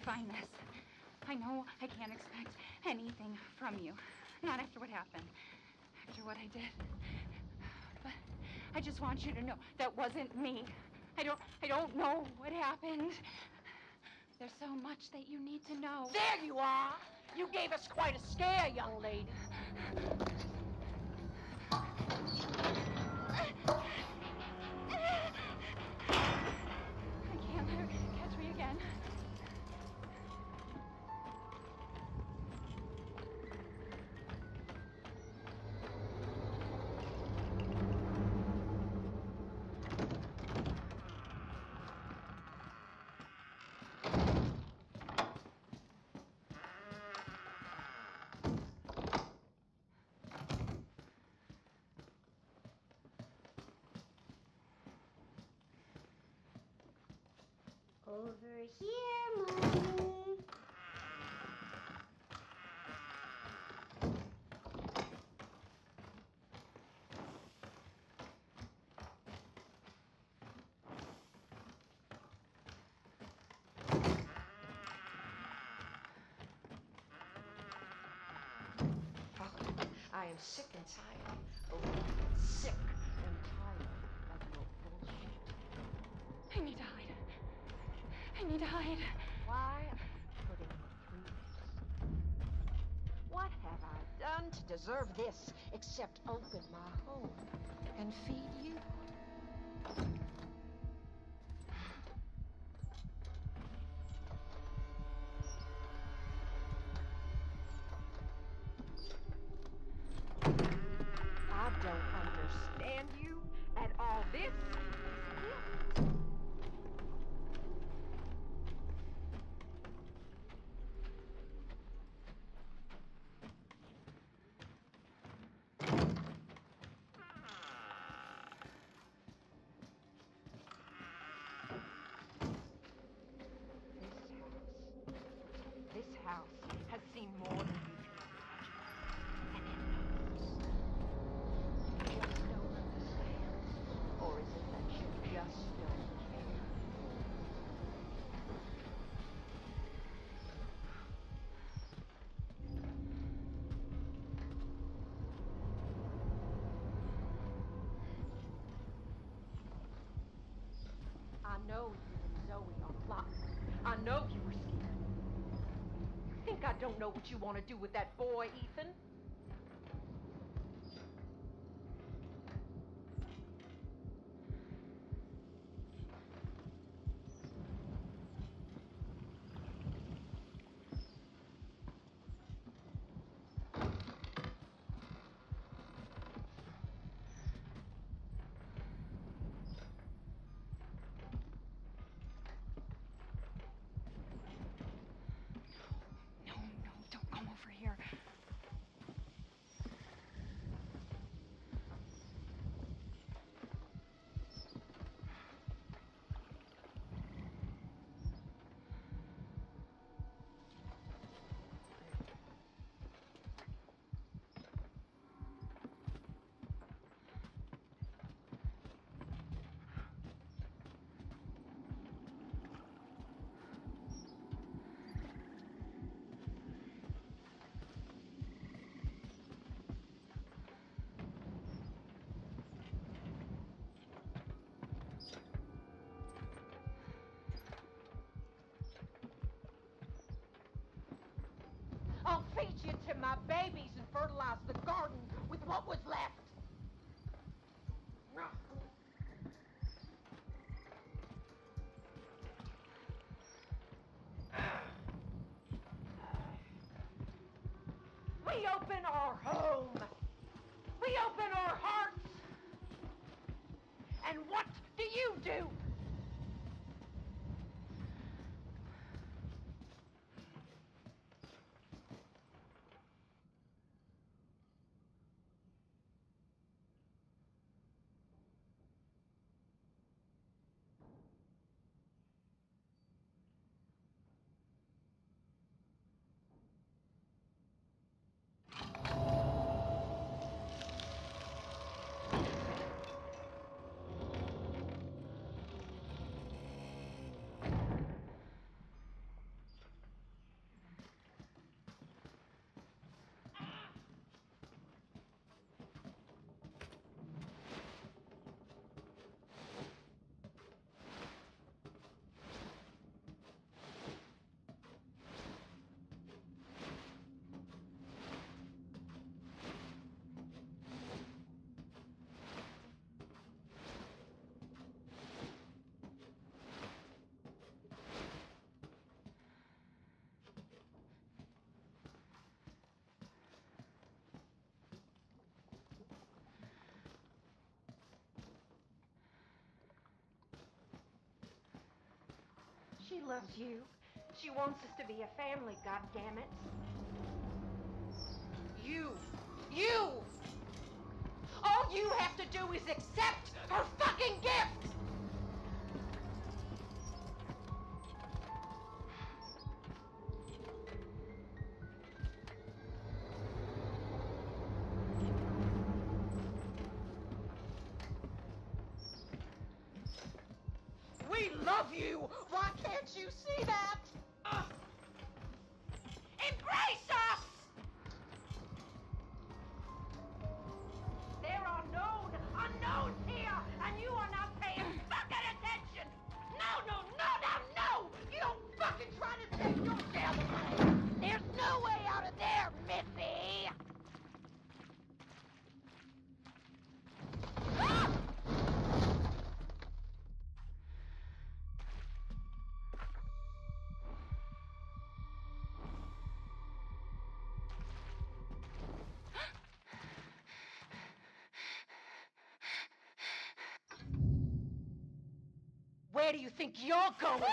find this. I know I can't expect anything from you. Not after what happened. After what I did. But I just want you to know that wasn't me. I don't know what happened. There's so much that you need to know. There you are! You gave us quite a scare, young lady. I can't let her catch me again. Over here, Mommy. I am sick and tired. Oh, sick and tired of your bullshit. I need to hide. I need to hide. Why are you putting me through this? What have I done to deserve this except open my home and feed you? I don't understand you at all. This is it. This house has seen more than you can imagine. And it knows. You just don't understand. Or is it that you just don't care? I know you and Zoe are plotting. I know you were scared. You think I don't know what you want to do with that boy, Ethan? No, don't come over here. I'll feed you to my babies and fertilize the garden with what was left. We open our home. We open our hearts. And what do you do? She loves you. She wants us to be a family, goddammit. You! All you have to do is accept her fucking gift! We love you! Why can't you see that? Embrace us! There are known unknowns here, and you are not paying fucking attention! No! You don't fucking try to take yourself away! There's no way out of there, Missy! Where do you think you're going?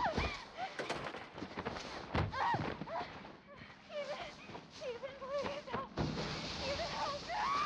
Stephen, please help. Stephen, help.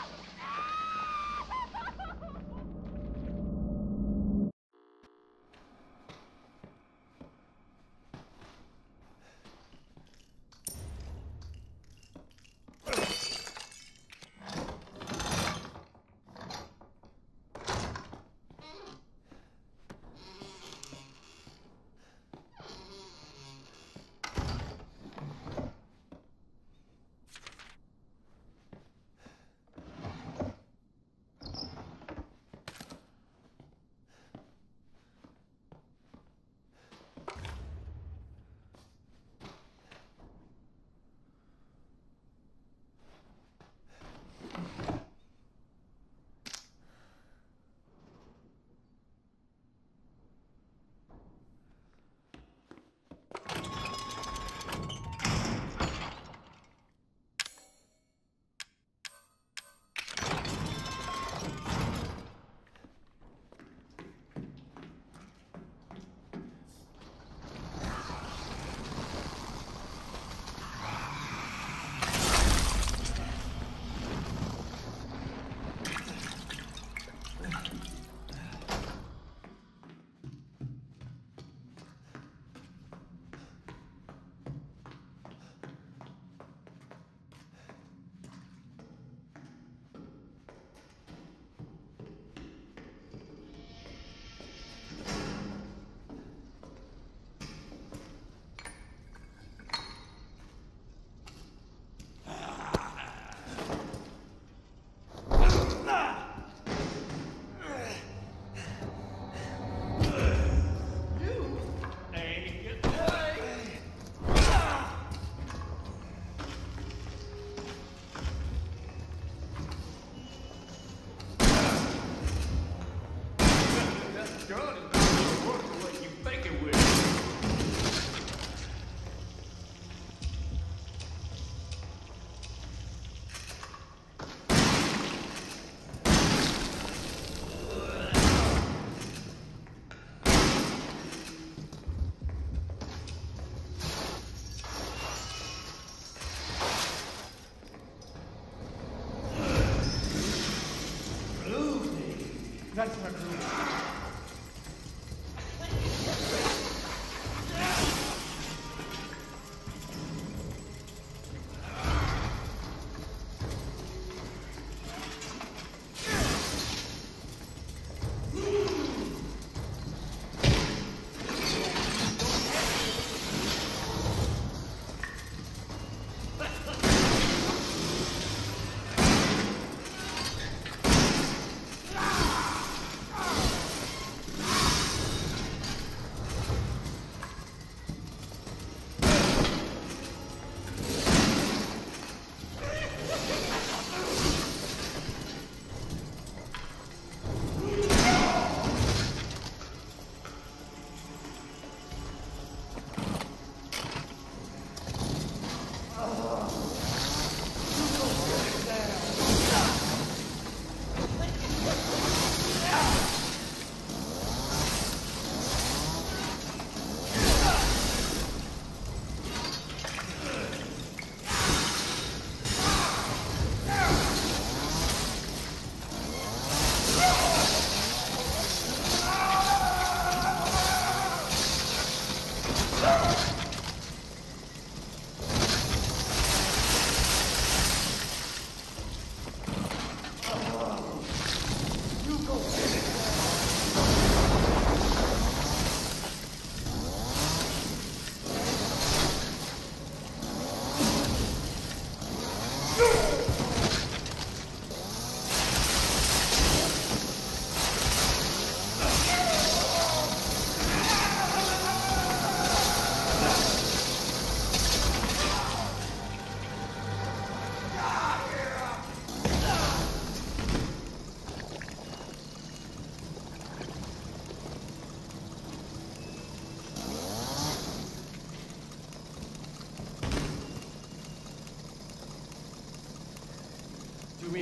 That's my group.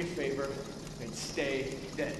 a favor and stay dead.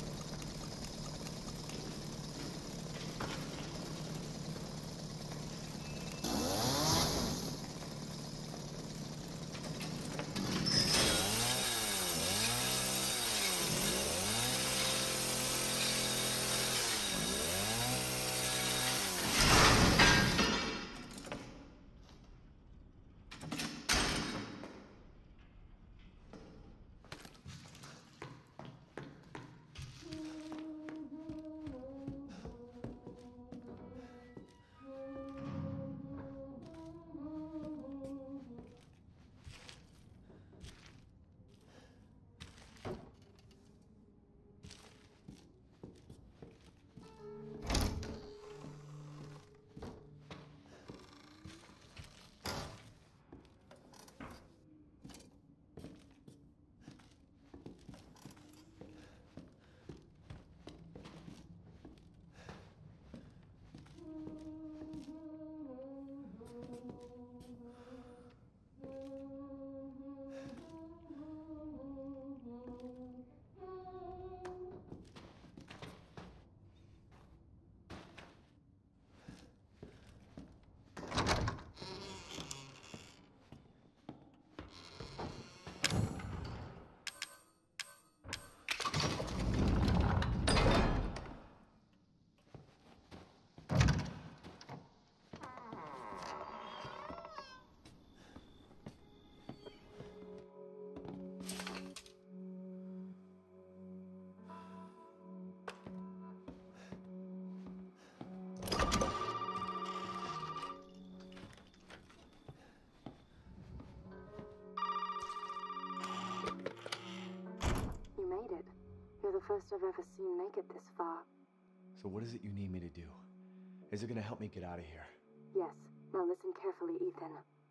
You made it. You're the first I've ever seen make it this far. So what is it you need me to do? Is it gonna help me get out of here? Yes. Now listen carefully, Ethan.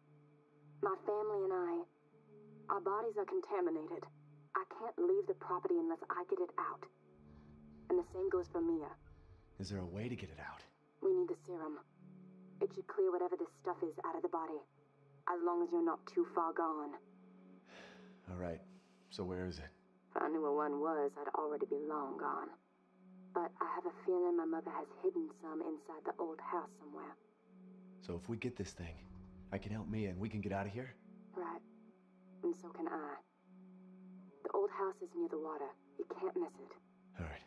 My family and our bodies are contaminated. I can't leave the property unless I get it out. And the same goes for Mia. Is there a way to get it out? We need the serum. It should clear whatever this stuff is out of the body. As long as you're not too far gone. All right. So where is it? If I knew where one was, I'd already be long gone. But I have a feeling my mother has hidden some inside the old house somewhere. So if we get this thing, I can help Mia and we can get out of here? Right. And so can I. The old house is near the water. You can't miss it. All right.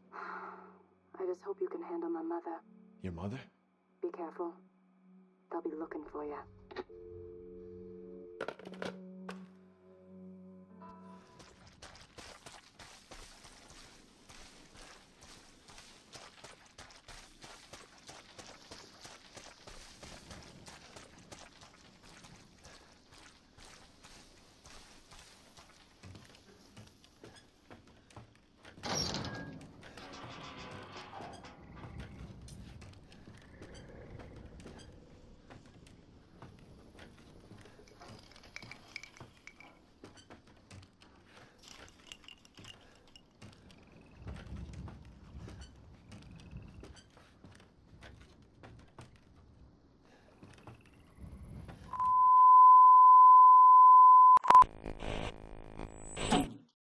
I just hope you can handle my mother. Your mother? Be careful. They'll be looking for you.